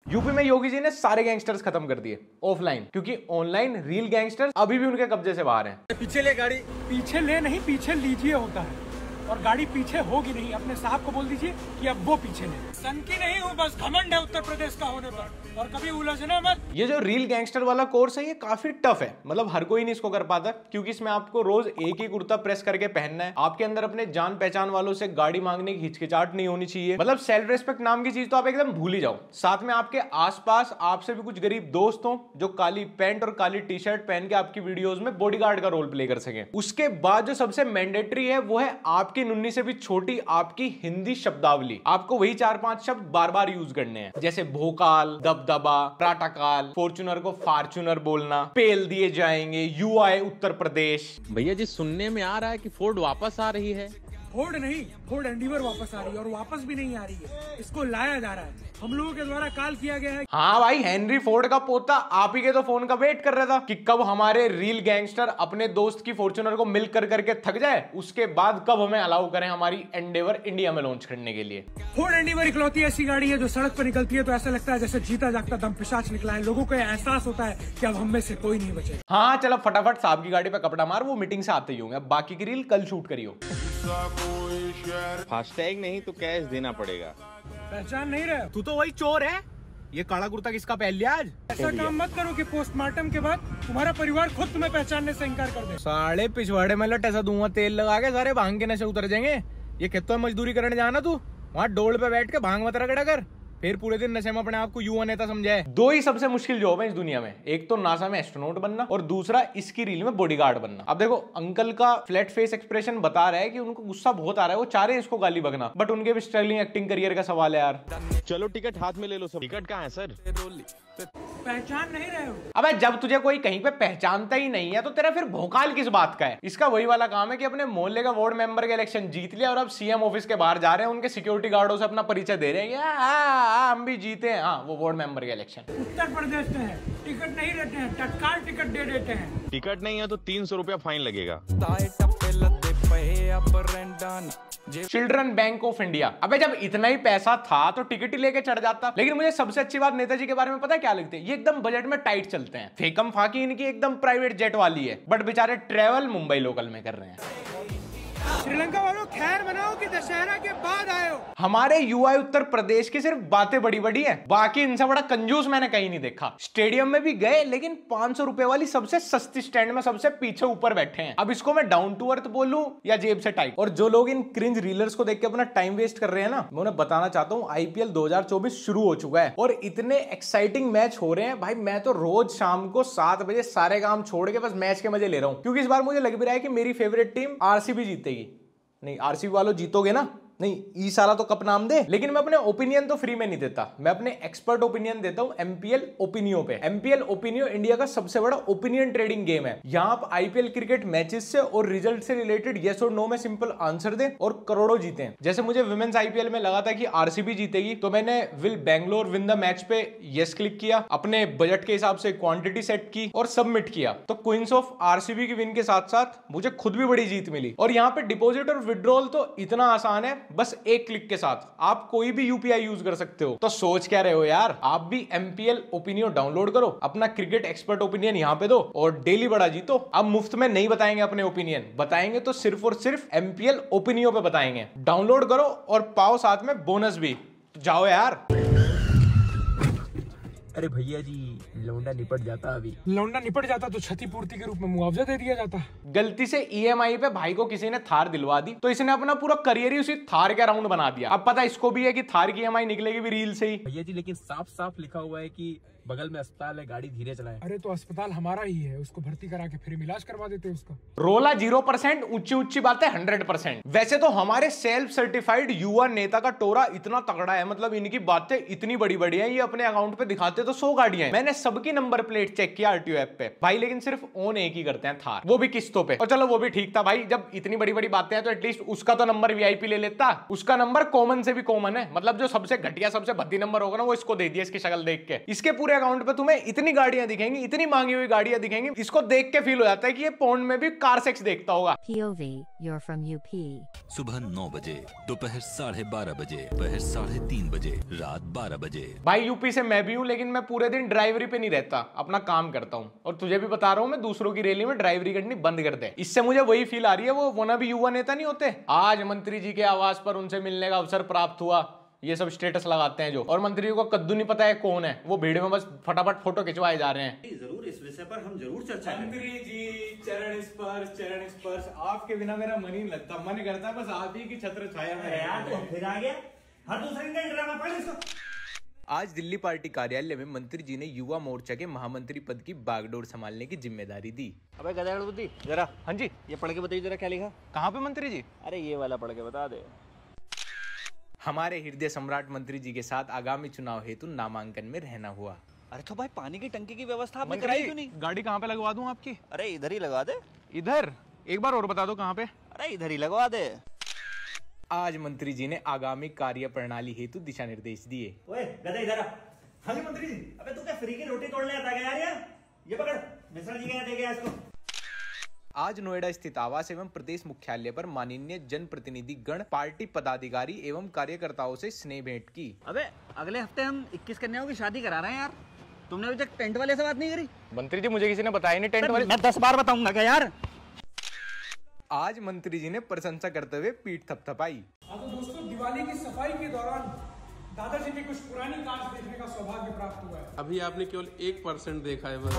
UP में योगी जी ने सारे गैंगस्टर्स खत्म कर दिए ऑफलाइन, क्योंकि ऑनलाइन रियल गैंगस्टर्स अभी भी उनके कब्जे से बाहर हैं। पीछे ले गाड़ी, पीछे ले नहीं पीछे लीजिए होता है, और गाड़ी पीछे होगी नहीं। अपने साहब को बोल दीजिए कि अब वो पीछे ले। सनकी नहीं हूँ, बस घमंड है उत्तर प्रदेश का होने पर, और कभी उलझना मत। ये जो रियल गैंगस्टर वाला कोर्स है ये काफी टफ है, मतलब हर कोई नहीं इसको कर पाता, क्योंकि इसमें आपको रोज एक ही कुर्ता प्रेस करके पहनना है। आपके अंदर अपने जान पहचान वालों से गाड़ी मांगने की हिचकिचाहट नहीं होनी चाहिए, मतलब सेल्फ रिस्पेक्ट नाम की चीज तो आप एकदम भूल ही जाओ। साथ में आपके आसपास आपसे भी कुछ गरीब दोस्त हो जो काली पैंट और काली टी शर्ट पहन के आपकी वीडियोस में बॉडीगार्ड का रोल प्ले कर सके। उसके बाद जो सबसे मैंडेटरी है वो है आपकी नुन्नी से भी छोटी आपकी हिंदी शब्दावली। आपको वही 4-5 शब्द बार बार यूज करने हैं, जैसे भोकाल, दबदबा, प्राटाकाल, फॉर्च्यूनर को फार्चूनर बोलना, पेल दिए जाएंगे, यूआई उत्तर प्रदेश। भैया जी सुनने में आ रहा है कि फोर्ड वापस आ रही है। फोर्ड नहीं, फोर्ड एंडीवर वापस आ रही है, और वापस भी नहीं आ रही है, इसको लाया जा रहा है, हम लोगों के द्वारा कॉल किया गया है। हाँ भाई, हेनरी फोर्ड का पोता आप ही के तो फोन का वेट कर रहा था कि कब हमारे रियल गैंगस्टर अपने दोस्त की फॉर्च्यूनर को मिल कर करके थक जाए, उसके बाद कब हमें अलाउ करें हमारी एंडेवर इंडिया में लॉन्च करने के लिए। फोर्ड एंडीवर इकलौती ऐसी गाड़ी है जो सड़क पर निकलती है तो ऐसा लगता है जैसे जीता जागता दम पिशाच निकला है। लोगों को एहसास होता है कि अब हम में से कोई नहीं बचे। हाँ चलो फटाफट साहब की गाड़ी पे कपड़ा मार, वो मीटिंग से आते ही होंगे, बाकी की रील कल शूट करियो। फास्टैग नहीं तो कैश देना पड़ेगा। पहचान नहीं रहे तू तो वही चोर है। ये काला कुर्ता किसका पहन लिया आज? ऐसा काम मत करो कि पोस्टमार्टम के बाद तुम्हारा परिवार खुद तुम्हें पहचानने से इनकार कर दे। साले पिछवाड़े में लट ऐसा दूंगा तेल लगा के सारे भांग के नशे उतर जाएंगे। ये खेतों में मजदूरी करने जाना तू, वहाँ डोल पे बैठ के भांग मत रगड़ा कर, फिर पूरे दिन नशे में अपने आप को युवा नेता समझाए। दो ही सबसे मुश्किल जॉब है इस दुनिया में, एक तो नासा में एस्ट्रोनॉट बनना और दूसरा इसकी रील में बॉडीगार्ड बनना। अब देखो अंकल का फ्लैट फेस एक्सप्रेशन बता रहा है कि उनको गुस्सा बहुत आ रहा है, वो चाह रहे हैं इसको गाली बकना, बट उनके भी स्ट्रगलिंग एक्टिंग करियर का सवाल है यार। चलो टिकट हाथ में ले लो सब। टिकट कहाँ है सर? पहचान नहीं रहे हो? अबे जब तुझे कोई कहीं पे पहचानता ही नहीं है तो तेरा फिर भोकाल किस बात का है? इसका वही वाला काम है कि अपने मोहल्ले का वार्ड मेंबर का इलेक्शन जीत लिया और अब सीएम ऑफिस के बाहर जा रहे हैं, उनके सिक्योरिटी गार्डों से अपना परिचय दे रहे हैं, हम भी जीते हैं। हाँ, वो वार्ड मेंबर का इलेक्शन उत्तर प्रदेश में है, टिकट नहीं देते हैं, तत्काल टिकट दे देते हैं। टिकट नहीं है तो 300 रुपया फाइन लगेगा। Children bank of India. अबे जब इतना ही पैसा था तो टिकट ही लेके चढ़ जाता। लेकिन मुझे सबसे अच्छी बात नेताजी के बारे में पता है क्या लगती है? ये एकदम बजट में टाइट चलते हैं। फेकम फाकी इनकी एकदम प्राइवेट जेट वाली है, बट बेचारे ट्रेवल मुंबई लोकल में कर रहे हैं। श्रीलंका वालों खैर मनाओ कि दशहरा के बाद आए हो। हमारे यूआई उत्तर प्रदेश की सिर्फ बातें बड़ी बड़ी हैं, बाकी इनसे बड़ा कंजूस मैंने कहीं नहीं देखा। स्टेडियम में भी गए लेकिन 500 रुपए वाली सबसे सस्ती स्टैंड में सबसे पीछे ऊपर बैठे हैं। अब इसको मैं डाउन टू अर्थ बोलूं या जेब से टाइप। और जो लोग इन क्रिंज रीलर्स को देख के अपना टाइम वेस्ट कर रहे हैं ना, मैं उन्हें बताना चाहता हूं आईपीएल 2024 शुरू हो चुका है और इतने एक्साइटिंग मैच हो रहे हैं भाई। मैं तो रोज शाम को 7 बजे सारे काम छोड़ के बस मैच के मजे ले रहा हूं, क्योंकि इस बार मुझे लग भी रहा है कि मेरी फेवरेट टीम आरसीबी जीतेगी। नहीं, आरसीबी वालों जीतोगे ना? नहीं, ई साला तो कप नाम दे। लेकिन मैं अपने ओपिनियन तो फ्री में नहीं देता, मैं अपने एक्सपर्ट ओपिनियन देता हूं एमपीएल ओपिनियो पे। एमपीएल ओपिनियो इंडिया का सबसे बड़ा ओपिनियन ट्रेडिंग गेम है। यहां आप आईपीएल क्रिकेट मैचेस से और रिजल्ट से रिलेटेड येस और नो में सिंपल आंसर दें और करोड़ों जीते। जैसे मुझे विमेंस आईपीएल में लगा था कि आरसीबी जीतेगी, तो मैंने will Bangalore win the match पे येस क्लिक किया, अपने बजट के हिसाब से क्वांटिटी सेट की और सबमिट किया। तो क्वींस ऑफ आरसीबी की विन के साथ साथ मुझे खुद भी बड़ी जीत मिली। और यहाँ पे डिपॉजिट और विड्रॉल तो इतना आसान है, बस एक क्लिक के साथ आप कोई भी यूपीआई यूज कर सकते हो। तो सोच क्या रहे हो यार, आप भी एमपीएल ओपिनियो डाउनलोड करो, अपना क्रिकेट एक्सपर्ट ओपिनियन यहां पे दो और डेली बड़ा जीतो। अब मुफ्त में नहीं बताएंगे अपने ओपिनियन, बताएंगे तो सिर्फ और सिर्फ एमपीएल ओपिनियो पे बताएंगे। डाउनलोड करो और पाओ साथ में बोनस भी। तो जाओ यार। अरे भैया जी, लौंडा निपट जाता। अभी लौंडा निपट जाता तो क्षतिपूर्ति के रूप में मुआवजा दे दिया जाता। गलती से ईएमआई पे भाई को किसी ने थार दिलवा दी तो इसने अपना पूरा करियर ही उसी थार के अराउंड बना दिया। अब पता इसको भी है कि थार की ईएमआई निकलेगी भी रील से ही। भैया जी लेकिन साफ साफ लिखा हुआ है कि बगल में अस्पताल है, गाड़ी धीरे चलाए। अरे तो अस्पताल हमारा ही है, उसको भर्ती करा के फिर इलाज करवा देते उसका। रोला 0%, ऊंची ऊंची बातें 100%। वैसे तो हमारे सेल्फ सर्टिफाइड युवा नेता का टोरा इतना तगड़ा है, मतलब इनकी बातें इतनी बड़ी बड़ी हैं, ये अपने अकाउंट पे दिखाते तो 100 गाड़ियां हैं। मैंने सबकी नंबर प्लेट चेक किया आरटीओ ऐप पे भाई, लेकिन सिर्फ ओन एक ही करते हैं थार, वो भी किस्तों पे। और चलो वो भी ठीक था भाई, जब इतनी बड़ी बड़ी बातें हैं तो एटलीस्ट उसका तो नंबर वीआईपी ले लेता। उसका नंबर कॉमन से भी कॉमन है, मतलब जो सबसे घटिया सबसे भद्दी नंबर होगा ना वो इसको दे दिया, इसकी शक्ल देख के। इसके पूरे अकाउंट पे तुम्हें इतनी गाड़ियां दिखेंगी, इतनी मांगी हुई गाड़ियां दिखेंगी, इसको देख के फील हो जाता है कि ये पोर्न में भी कार सेक्स देखता होगा। POV, you're from UP. सुबह 9 बजे, दोपहर 12:30 बजे, दोपहर 3:30 बजे, रात 12 बजे। भाई यूपी से मैं भी हूं, लेकिन मैं पूरे दिन ड्राइवरी पे नहीं रहता, अपना काम करता हूं। और तुझे भी बता रहा हूं मैं, दूसरों की रैली में ड्राइवरी करनी बंद कर दे। इससे मुझे वही फील आ रही है, वो ना भी युवा नेता नहीं होते, आज मंत्री जी के आवास पर उनसे मिलने का अवसर प्राप्त हुआ, ये सब स्टेटस लगाते हैं जो, और मंत्री को कद्दू नहीं पता है कौन है, वो भीड़ में बस फटाफट फोटो खिंचवाए जा रहे हैं। जरूर इस विषय पर हम जरूर चर्चा करेंगे। मंत्री जी चरण स्पर्श, आपके बिना मेरा मन ही नहीं लगता, मन करता है बस आप ही की छत्र छाया में। यार तो फिर आ गया, हर दूसरे दिन का ड्रामा पढ़ इसको। आज दिल्ली पार्टी कार्यालय में मंत्री जी ने युवा मोर्चा के महामंत्री पद की बागडोर संभालने की जिम्मेदारी दी। अबे गधा बुद्धि जरा, हाँ जी, ये पढ़ के बताइए जरा क्या लिखा। कहाँ पे मंत्री जी? अरे ये वाला पढ़ के बता दे। हमारे हृदय सम्राट मंत्री जी के साथ आगामी चुनाव हेतु नामांकन में रहना हुआ। अरे तो भाई पानी की टंकी की व्यवस्था आपने कराई क्यों नहीं? गाड़ी कहाँ पे लगवा दूं आपकी? अरे इधर ही लगा दे। इधर? एक बार और बता दो कहाँ पे? अरे इधर ही लगवा दे। आज मंत्री जी ने आगामी कार्य प्रणाली हेतु दिशा निर्देश दिए। ओए गधे इधर आ। हाँ जी मंत्री जी। अबे तू क्या फ्री की रोटी तोड़ने आता है यार? ये पकड़, मिश्रा जी क्या दे गया इसको। आज नोएडा स्थित आवास एवं प्रदेश मुख्यालय पर माननीय जनप्रतिनिधि गण, पार्टी पदाधिकारी एवं कार्यकर्ताओं से स्नेह भेंट की। अबे अगले हफ्ते हम 21 कन्याओं की शादी करा रहे हैं यार, तुमने अभी तक टेंट वाले से बात नहीं करी? मंत्री जी मुझे किसी ने बताया नहीं टेंट वाले। मैं 10 बार बताऊंगा क्या यार। आज मंत्री जी ने प्रशंसा करते हुए पीठ थपथपाई। हाँ तो दोस्तों, दिवाली की सफाई के दौरान दादाजी की कुछ पुरानी कार्स देखने का सौभाग्य प्राप्त हुआ है। अभी आपने केवल 1% देखा है बस।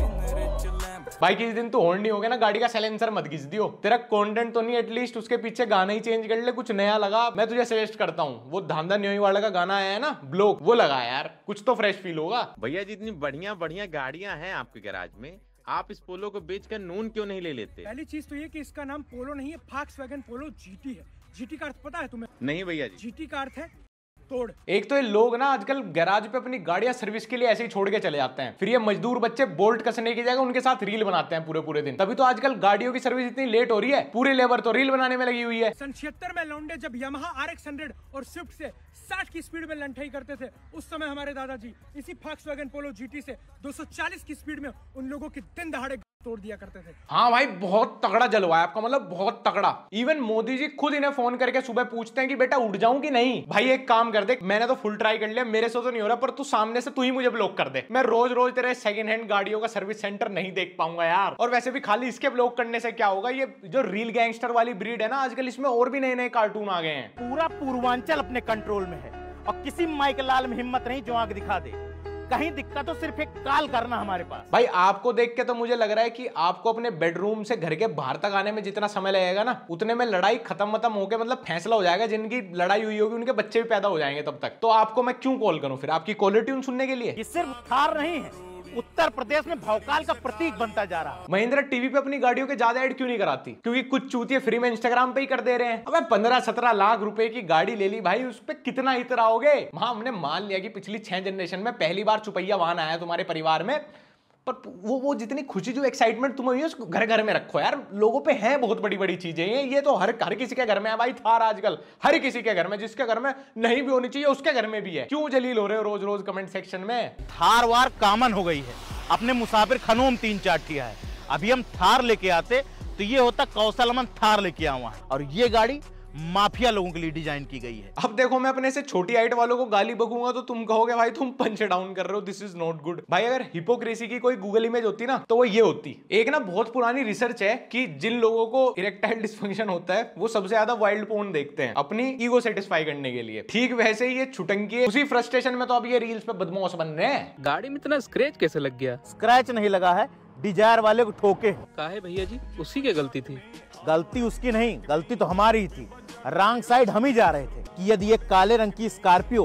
भाई किसी दिन तो हॉर्न नहीं हो गया ना, गाड़ी का साइलेंसर मत घिस दियो। तेरा कंटेंट तो नहीं, एटलीस्ट उसके पीछे गाना ही चेंज कर ले, कुछ नया लगा। मैं तुझे सजेस्ट करता हूँ, वो धांधा न्योई वाला का गाना आया है ना ब्लॉक, वो लगा यार, कुछ तो फ्रेश फील होगा। भैया जी इतनी बढ़िया बढ़िया गाड़ियां हैं आपके गैराज में, आप इस पोलो को बेचकर नून क्यों नहीं ले लेते? पहली चीज तो ये कि इसका नाम पोलो नहीं है, फॉक्सवैगन पोलो जीटी है। जीटी का अर्थ पता है तुम्हें? नहीं भैया जी। जीटी का अर्थ है तोड़। एक तो ये लोग ना आजकल गैराज पे अपनी गाड़ियां सर्विस के लिए ऐसे ही छोड़ के चले जाते हैं, फिर ये मजदूर बच्चे बोल्ट कसने की जगह उनके साथ रील बनाते हैं पूरे पूरे दिन। तभी तो आजकल गाड़ियों की सर्विस इतनी लेट हो रही है, पूरी लेबर तो रील बनाने में लगी हुई है। सन 76 में लौंडे जब यामाहा RX 100 और स्विफ्ट से 60 की स्पीड में लंठाई करते थे, उस समय हमारे दादाजी इसी फॉक्सवैगन पोलो जीटी से 240 की स्पीड में उन लोगों की दिन दहाड़े तोड़ दिया करते थे। हाँ भाई, बहुत तगड़ा जलवाया आपका, मतलब बहुत तगड़ा। इवन मोदी जी खुद इन्हें फोन करके सुबह पूछते हैं कि बेटा उठ जाऊं कि नहीं। भाई एक काम कर दे, मैंने तो फुल ट्राई कर लिया, मेरे से तो नहीं हो रहा, पर तू सामने से तू ही मुझे ब्लॉक कर दे। मैं रोज रोज तेरे सेकंड हैंड गाड़ियों का सर्विस सेंटर नहीं देख पाऊंगा यार। और वैसे भी खाली इसके ब्लॉक करने से क्या होगा, ये जो रील गैंगस्टर वाली ब्रीड है ना आजकल, इसमें और भी नए नए कार्टून आ गए हैं। पूरा पूर्वांचल अपने कंट्रोल में है और किसी माइक लाल में हिम्मत नहीं जो आंख दिखा दे। कहीं दिक्कत तो सिर्फ एक कॉल करना हमारे पास। भाई आपको देख के तो मुझे लग रहा है कि आपको अपने बेडरूम से घर के बाहर तक आने में जितना समय लगेगा ना, उतने में लड़ाई खत्म होके मतलब फैसला हो जाएगा। जिनकी लड़ाई हुई होगी उनके बच्चे भी पैदा हो जाएंगे तब तक। तो आपको मैं क्यों कॉल करूं फिर, आपकी कॉलर ट्यून सुनने के लिए? ये सिर्फ थार नहीं है, उत्तर प्रदेश में भौकाल का प्रतीक बनता जा रहा है। महिंद्रा टीवी पे अपनी गाड़ियों के ज्यादा ऐड क्यों नहीं कराती? क्योंकि कुछ चूतिए फ्री में इंस्टाग्राम पे ही कर दे रहे हैं। अबे 15-17 लाख रुपए की गाड़ी ले ली भाई, उस पे कितना इतराओगे? वहां हमने मान लिया कि पिछली 6 जनरेशन में पहली बार चुपैया वाहन आया तुम्हारे परिवार में, पर वो जितनी खुशी जो एक्साइटमेंट तुम्हें हुई है उसको घर घर में रखो यार। लोगों पे है बहुत बड़ी बड़ी चीजें, ये तो हर किसी के घर में है भाई। थार आजकल हर किसी के घर में, जिसके घर में नहीं भी होनी चाहिए उसके घर में भी है। क्यों जलील हो रहे हो रोज रोज कमेंट सेक्शन में? थार वार कॉमन हो गई है, अपने मुसाफिर खनों में 3-4 ठिया है। अभी हम थार लेके आते तो ये होता कौशल मन थार लेके आवा है, और ये गाड़ी माफिया लोगों के लिए डिजाइन की गई है। अब देखो, मैं अपने से छोटी हाइट वालों को गाली बकूंगा तो तुम कहोगे भाई तुम पंच डाउन कर रहे हो, दिस इज नॉट गुड। भाई अगर हिपोक्रेसी की कोई गूगल इमेज होती ना तो वो ये होती। एक ना बहुत पुरानी रिसर्च है कि जिन लोगों को इरेक्टाइल डिस्फंक्शन होता है वो सबसे ज्यादा वाइल्ड पोर्न देखते हैं अपनी ईगो सेटिस्फाई करने के लिए। ठीक वैसे ही ये छुटंकी, उसी फ्रस्ट्रेशन में तो अब ये रील्स पे बदमाश बन रहे हैं। गाड़ी में इतना स्क्रैच कैसे लग गया? स्क्रैच नहीं लगा है, डिजायर वाले को ठोके। काहे भैया जी, उसी की गलती थी। गलती उसकी नहीं, गलती तो हमारी ही थी। रॉन्ग साइड हम ही जा रहे थे कि यदि एक काले रंग की स्कॉर्पियो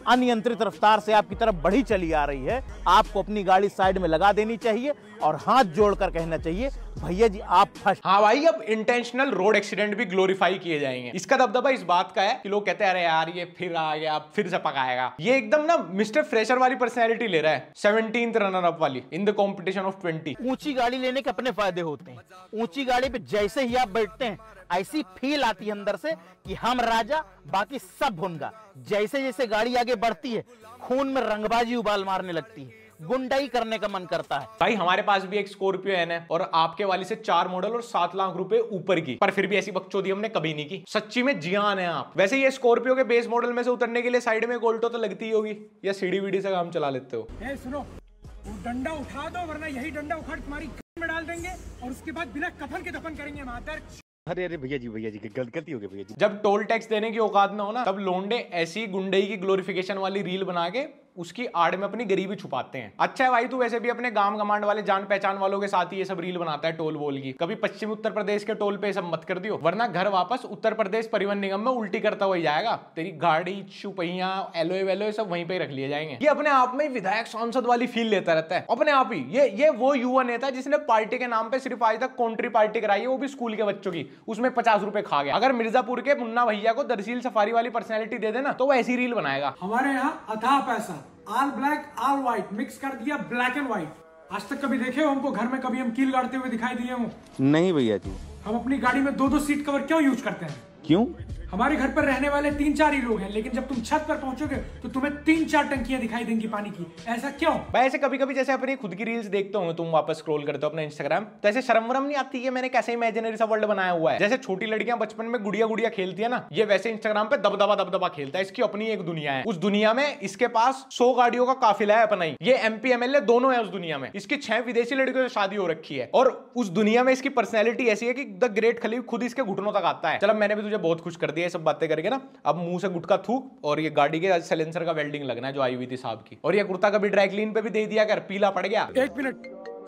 अनियंत्रित रफ्तार से आपकी तरफ बढ़ी चली आ रही है, आपको अपनी गाड़ी साइड में लगा देनी चाहिए और हाथ जोड़कर कहना चाहिए, भैया जी आप फर्स्ट। हाँ भाई, अब इंटेंशनल रोड एक्सीडेंट भी ग्लोरीफाई किए जाएंगे। इसका दबदबा इस बात का है कि लोग कहते हैं अरे यार ये फिर आ गया, फिर से पकाएगा। ये एकदम ना मिस्टर फ्रेशर वाली पर्सनैलिटी ले रहा है, 17th रनर अप वाली इन द कॉम्पिटिशन ऑफ 20। ऊंची गाड़ी लेने के अपने फायदे होते हैं। ऊंची गाड़ी पे जैसे ही आप बैठते हैं ऐसी फील आती है अंदर से कि हम राजा बाकी सब भुनगा। जैसे जैसे गाड़ी आगे बढ़ती है खून में रंगबाजी उबाल मारने लगती है, गुंडाई करने का मन करता है। भाई हमारे पास भी एक स्कॉर्पियो एन है और आपके वाली से 4 मॉडल और 7 लाख रुपए ऊपर की, पर फिर भी ऐसी बकचोदी हमने कभी नहीं की। सच्ची में जियान है आप। वैसे ये स्कॉर्पियो के बेस मॉडल में से उतरने के लिए साइड में एक ऑल्टो तो लगती ही होगी, या सीढ़ी वीडी से काम चला लेते हो? सुनो, वो डंडा उठा दो वरना यही डंडा उखाड़ तुम्हारी ग में डाल देंगे और उसके बाद बिना कफन के दफन करेंगे मातर। अरे अरे भैया जी गलती हो गई भैया जी। जब टोल टैक्स देने की औकात में हो ना, तब लोंडे ऐसी गुंडई की ग्लोरिफिकेशन वाली रील बना के उसकी आड़ में अपनी गरीबी छुपाते हैं। अच्छा है भाई, तू वैसे भी अपने गांव गमांड वाले जान पहचान वालों के साथ ही ये सब रील बनाता है टोल वोल की। कभी पश्चिमी उत्तर प्रदेश के टोल पे सब मत कर दियो, वरना घर वापस उत्तर प्रदेश परिवहन निगम में उल्टी करता हुआ जाएगा। तेरी गाड़ी चुपहिया एलोए वेलोए सब वहीं पे रख लिए जाएंगे। ये अपने आप में विधायक सांसद वाली फील लेता रहता है अपने आप ही। ये वो युवा नेता है जिसने पार्टी के नाम पे सिर्फ आज तक कॉन्ट्री पार्टी कराई है, वो भी स्कूल के बच्चों की, उसमें 50 रुपए खा गया। अगर मिर्जापुर के मुन्ना भैया को दरअसल सफारी वाली पर्सनैलिटी दे देना तो वो ऐसी रील बनाएगा। हमारे यहाँ अथाह पैसा, all black all white mix कर दिया, ब्लैक एंड व्हाइट। आज तक कभी देखे हो हमको घर में कभी हम कील गाड़ते हुए दिखाई दिए हो? नहीं भैया जी। हम अपनी गाड़ी में 2-2 सीट कवर क्यों यूज करते हैं? क्यों? हमारे घर पर रहने वाले 3-4 ही लोग हैं, लेकिन जब तुम छत पर पहुंचोगे तो तुम्हें 3-4 टंकियां दिखाई देंगी पानी की। ऐसा क्यों? भाई ऐसे कभी कभी जैसे अपनी खुद की रील्स देखते हो तुम, वापस स्क्रॉल करते हो अपना इंस्टाग्राम, तो ऐसे शर्म वरम नहीं आती है मैंने कैसे इमेजिनरी सा वर्ल्ड बनाया हुआ है। जैसे छोटी लड़कियां बचपन में गुड़िया गुड़िया खेलती है ना, ये वैसे इंस्टाग्राम पे दबदबा खेलता है। इसकी अपनी एक दुनिया है। उस दुनिया में इसके पास 100 गाड़ियों का काफिला है अपना ही। ये MP MLA दोनों है उस दुनिया में। इसकी 6 विदेशी लड़कियों से शादी हो रखी है और उस दुनिया में इसकी पर्सनैलिटी ऐसी है कि द ग्रेट खलीफ खुद इसके घुटनों तक आता है। चलो मैंने भी तुझे बहुत खुश कर दिया ये सब बातें करके ना। अब मुंह से गुटका थूक और ये गाड़ी के साइलेंसर का वेल्डिंग लगना है जो आई हुई थी साहब की। और ये कुर्ता कभी ड्राई क्लीन पे भी दे दिया कर, पीला पड़ गया। 1 मिनट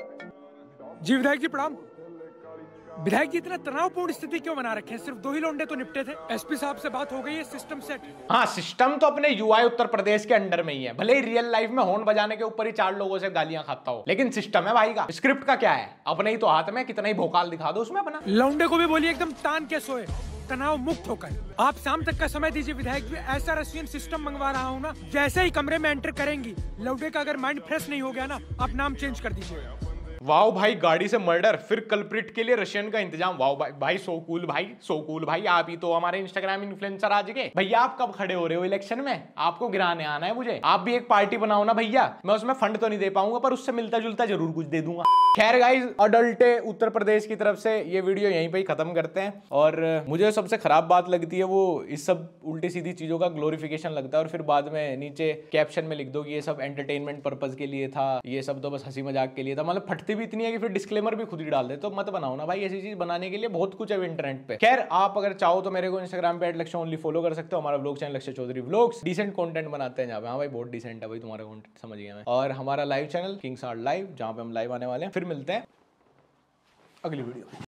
जी। विधायक जी प्रणाम। विधायक जी इतना तनावपूर्ण स्थिति क्यों बना रखे हैं? सिर्फ 2 ही लौंडे तो निपटे थे। SP साहब से बात हो गई है, सिस्टम सेट। हाँ, सिस्टम तो अपने UI उत्तर प्रदेश के अंडर में ही है। भले ही रियल लाइफ में हॉर्न बजाने के ऊपर ही 4 लोगों से गालियां खाता हो, लेकिन सिस्टम है भाई का। स्क्रिप्ट का क्या है? अपने ही तो हाथ में, कितना ही भोकाल दिखा दो उसमें अपना। लौंडे को भी बोलिए एकदम तान के सोए, तनाव मुक्त होकर। आप शाम तक का समय दीजिए विधायक जी। ऐसा रशियन सिस्टम मंगवा रहा हूँ ना, जैसे ही कमरे में एंटर करेंगी लौंडे का अगर माइंड फ्रेश नहीं हो गया ना, आप नाम चेंज कर दीजिए। वाओ भाई, गाड़ी से मर्डर, फिर कल्प्रिट के लिए रशियन का इंतजाम। वाओ भाई सो कूल भाई। आप ही तो हमारे इंस्टाग्राम इन्फ्लुएंसर आज के। भैया आप कब खड़े हो रहे हो इलेक्शन में? आपको गिराने आना है मुझे। आप भी एक पार्टी बनाओ ना भैया। मैं उसमें फंड तो नहीं दे पाऊंगा, पर उससे मिलता जुलता जरूर कुछ दे दूंगा। खैर गाइस, अडल्ट उत्तर प्रदेश की तरफ से ये वीडियो यहीं पे ही खत्म करते हैं। और मुझे सबसे खराब बात लगती है वो इस सब उल्टी सीधी चीजों का ग्लोरिफिकेशन लगता है और फिर बाद में नीचे कैप्शन में लिख दो कि ये सब एंटरटेनमेंट पर्पज के लिए था, ये सब तो बस हंसी मजाक के लिए था। मतलब फटती भी इतनी है कि फिर डिस्क्लेमर भी खुद ही डाल दे। तो मत बनाओ ना भाई, ऐसी चीज बनाने के लिए बहुत कुछ है इंटरनेट पे। खैर आप अगर चाहो तो मेरे को इंस्टाग्राम पे @लक्ष्य फॉलो कर सकते हो। हमारा व्लॉग चैनल लक्ष्य चौधरी व्लॉग्स, डिसेंट कंटेंट बनाते हैं जहाँ पे। हाँ भाई बहुत डिसेंट है भाई तुम्हारा कंटेंट, समझ गया मैं। और हमारा live channel Kings Art live, जहाँ पे हम लाइव आने वाले हैं। फिर मिलते हैं अगली वीडियो।